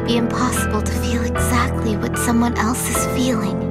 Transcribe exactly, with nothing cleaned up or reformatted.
might be impossible to feel exactly what someone else is feeling.